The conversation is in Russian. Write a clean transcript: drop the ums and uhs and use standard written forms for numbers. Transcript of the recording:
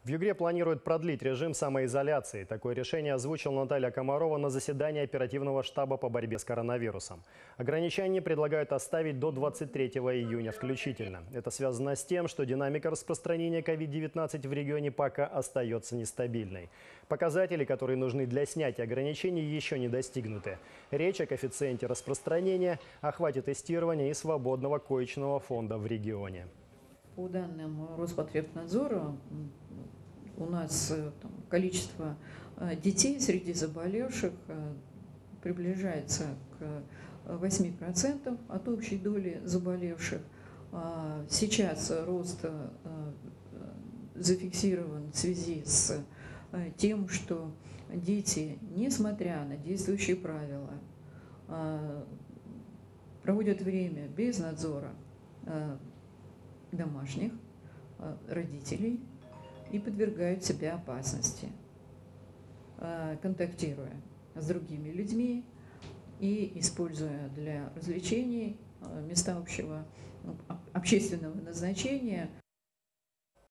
В Югре планируют продлить режим самоизоляции. Такое решение озвучила Наталья Комарова на заседании оперативного штаба по борьбе с коронавирусом. Ограничения предлагают оставить до 23 июня включительно. Это связано с тем, что динамика распространения COVID-19 в регионе пока остается нестабильной. Показатели, которые нужны для снятия ограничений, еще не достигнуты. Речь о коэффициенте распространения, охвате тестирования и свободного коечного фонда в регионе. По данным Роспотребнадзора, у нас количество детей среди заболевших приближается к 8% от общей доли заболевших. Сейчас рост зафиксирован в связи с тем, что дети, несмотря на действующие правила, проводят время без надзора домашних родителей и подвергают себя опасности, контактируя с другими людьми и используя для развлечений места общественного назначения.